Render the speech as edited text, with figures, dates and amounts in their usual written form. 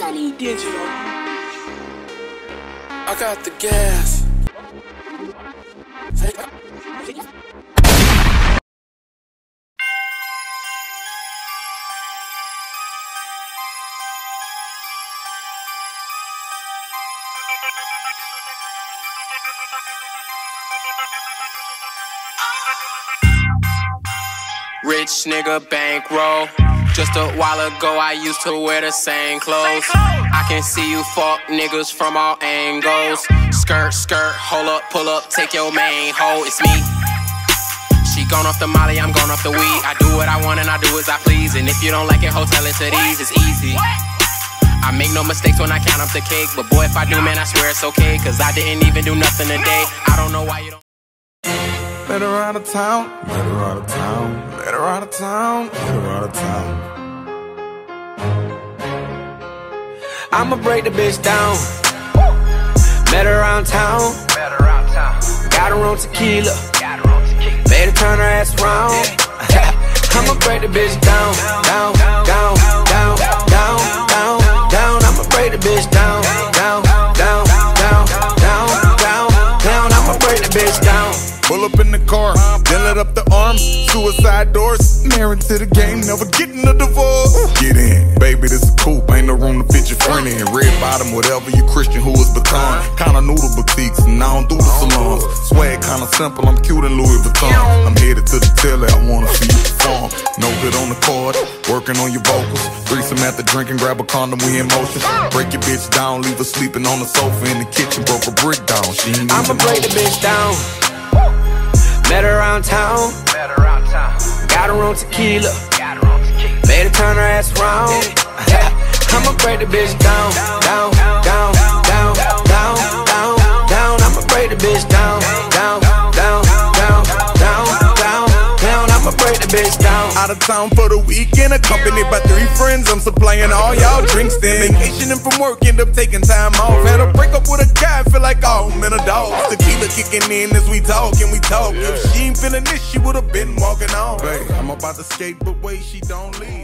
I need digital. I got the gas. Rich nigga bankroll. Just a while ago I used to wear the same clothes. I can see you fuck niggas from all angles. Skirt, skirt, hold up, pull up, take your main hoe. It's me. She gone off the molly, I'm gone off the weed. I do what I want and I do as I please. And if you don't like it, ho, tell it to these, it's easy. I make no mistakes when I count up the cake. But boy, if I do, man, I swear it's okay. Cause I didn't even do nothing today. I don't know why you don't. Met her out of town, met her out of town, met her out of town, met her out of town. I'ma break the bitch down. Met her around town, got her on tequila, made her turn her ass around. I'ma break the bitch down, down, down, down, down, down, down. I'ma break the bitch down, down, down, down, down, down, down. I'ma break the bitch down. Pull up in the car, then let up the arms, suicide doors. Married to the game, never getting a divorce. Get in, baby, this is coupe, ain't no room to fit your friend in. Red bottom, whatever, you Christian, who is baton. Kinda noodle boutiques, and I don't do the salons. Swag kinda simple, I'm cute in Louis Vuitton. I'm headed to the telly, I wanna see you perform. No good on the chord, working on your vocals. Threesome after drinking, grab a condom, we in motion. Break your bitch down, leave her sleeping on the sofa in the kitchen, broke a brick down. She ain't I'ma break the bitch down. Met her around town, got her on tequila, made her turn her ass around. I'ma break the bitch down, down, down, down, down, down, down. I'ma break the bitch down, down, down, down, down, down, down. I'ma break the bitch down. Out of town for the weekend, accompanied by 3 friends. I'm supplying all y'all drinks then. Vacationing from work, end up taking time off. Had a break up with a guy, feel like all men are dogs. Tequila kicking in as we talk and we talk. If she ain't feeling this, she would've been walking on. Babe, I'm about to skate, but wait, she don't leave.